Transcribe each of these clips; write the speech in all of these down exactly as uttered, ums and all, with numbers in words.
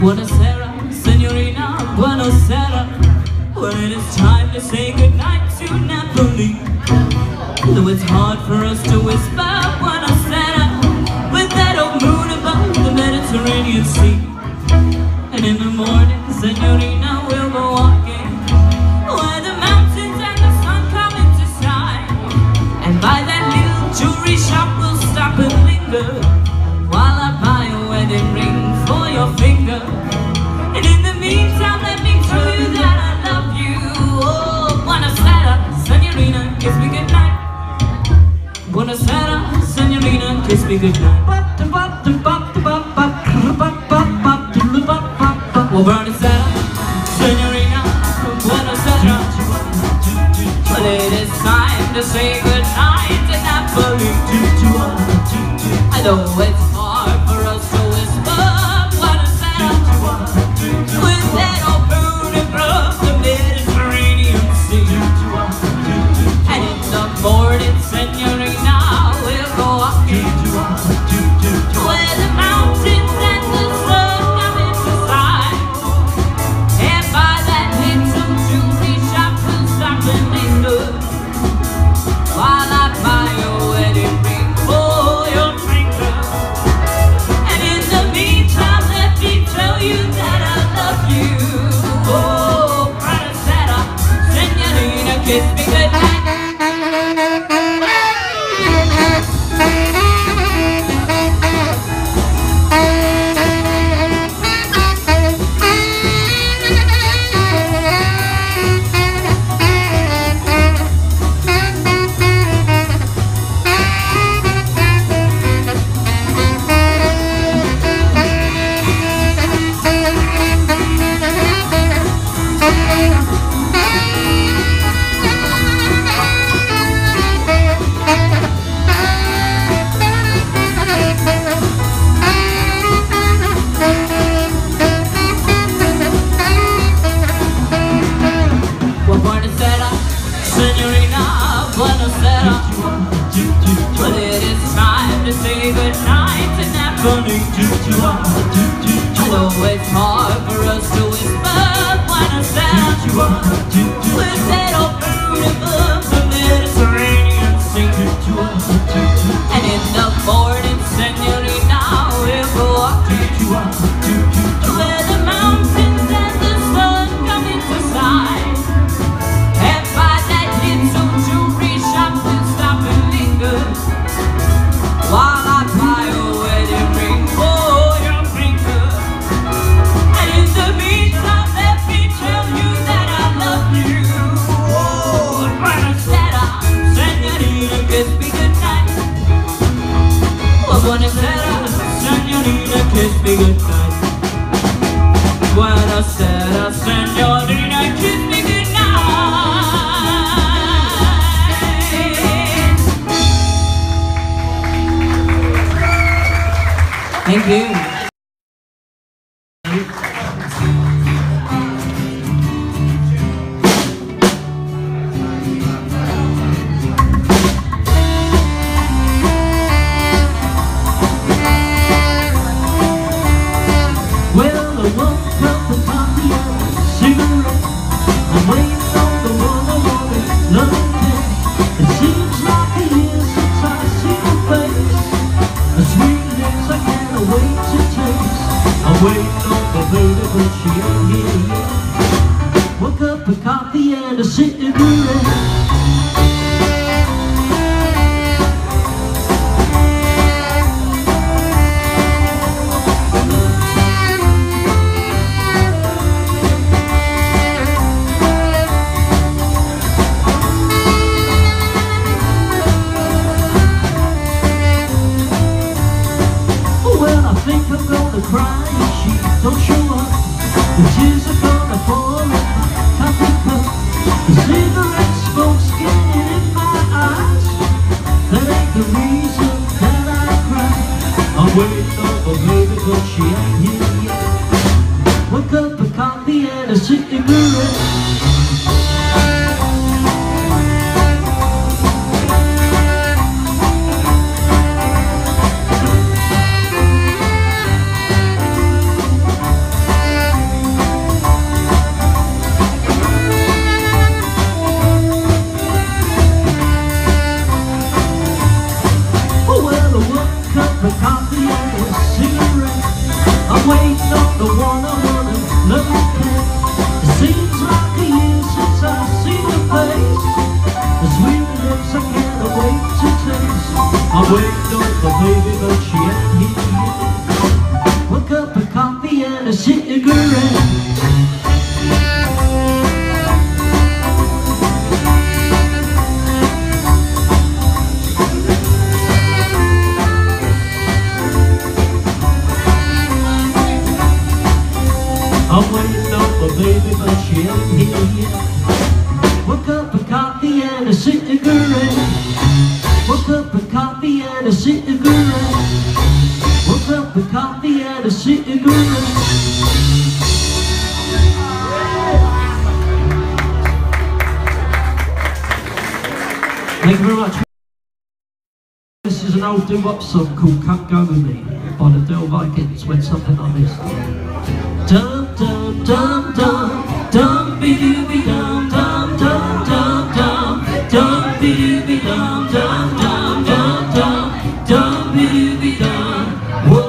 Buonasera, signorina, buonasera. When it is time to say goodnight to Napoli, though it's hard for us to whisper buonasera, with that old moon above the Mediterranean Sea. And in the morning, signorina, we'll go walking where the mountains and the sun come into sight. And by that little jewelry shop we'll stop and linger while I buy a wedding ring for your finger. And in the meantime, let me tell you that I love you. Oh, buonasera, signorina, kiss me goodnight. Buonasera, signorina, kiss me goodnight. Well, buonasera, signorina, buonasera. But it is time to say goodnight to Napoli. I know it's hard for us to whisper buonasera, with that old moon above the Mediterranean Sea. And in the morning, signorina, we'll go walking where the mountains and the sun come into sight. And by that little jewelry shop we'll stop and linger while I buy your wedding ring for your finger. And in the meantime, let me tell you that I love you. Oh, buonasera, signorina, kiss me goodnight. But it is time to say goodnight to Napoli. I know it's hard for us to whisper buonasera, with that old moon above the Mediterranean Sea. And in the morning, signorina, we'll go walking where the mountains and the sun come into sight. And by that little jewelry shop we'll stop and linger while I buy a wedding ring for your finger. And in the meantime, let me tell you that I love you. Oh, buonasera, signorina, kiss me goodnight. Oh, buonasera, signorina, kiss me goodnight. Buonasera, signorina, kiss me goodnight. Thank you. Well, I woke up with coffee and a cigarette. I'm waiting on the one I wanted, loving it. It seems like a year since I see her face. The sweetness I can't wait to taste. I'm waiting on the baby, but she ain't here yet. Woke up with coffee and a cigarette. Well, I think I'm gonna cry if she don't show up. The tears are gonna fall in my coffee cup. The cigarette smoke's getting in my eyes. That ain't the reason that I cry. I'm waiting on my baby, but she ain't here yet. Woke up with coffee and a cigarette. waited on my baby, but she ain't here yet. One cup of coffee and a cigarette. I'm waiting on my baby, but she ain't here yet. One cup of coffee and a cigarette. One cup of coffee and a cigarette. One cup of coffee and a cigarette. Thank you very much. This is an old doo-wop song called Come Go With Me by the Del Vikings. Went something like this. Dum dum dum dum dum be doo be dum dum dum dum dum dum be doo be dum dum dum dum dum dum be doo be dum. Whoa.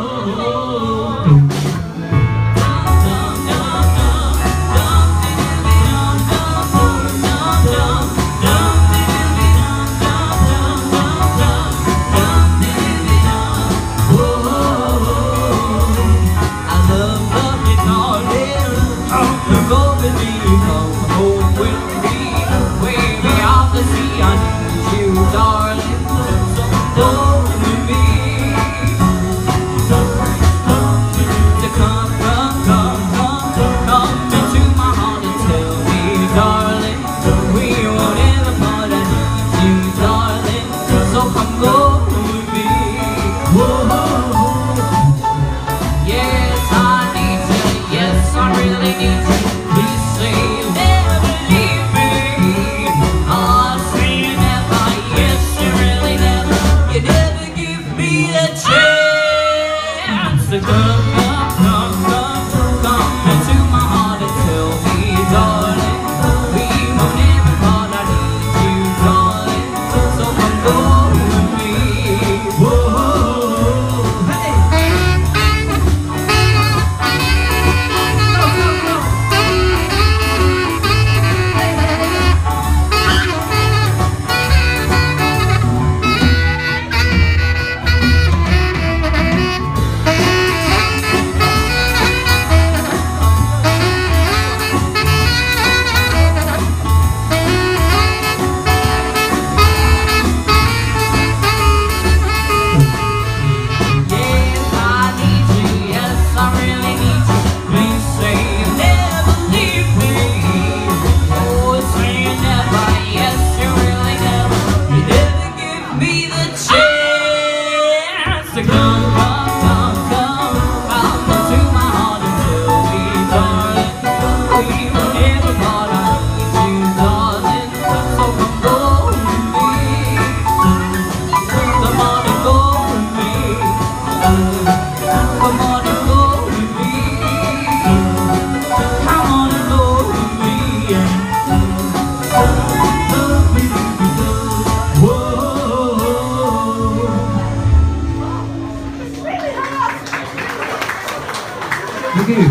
Thank you.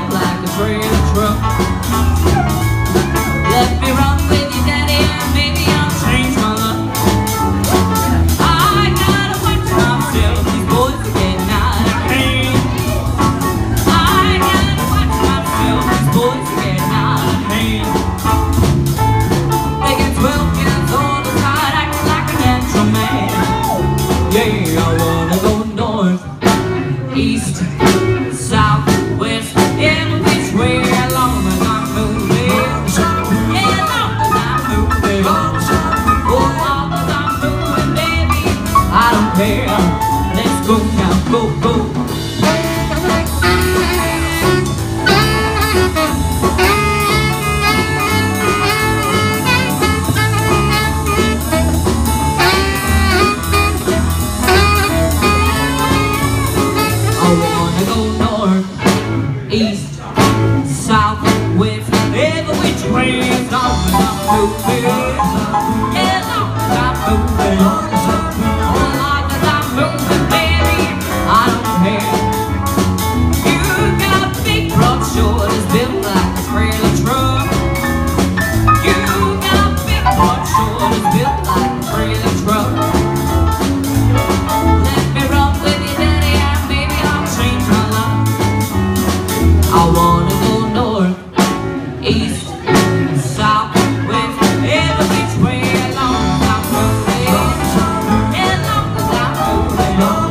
Let me run with you, daddy, and maybe long as I'm moving, as long as I'm moving, as long as I'm moving, baby, I don't care. You got a big broad shoulders built like a trailer truck. You got a big broad shoulders built like a trailer truck. Let me run with you, daddy, and maybe I'll change my life. I wanna go north, east, south, west, every which way, as long as I'm moving, as long as I'm moving.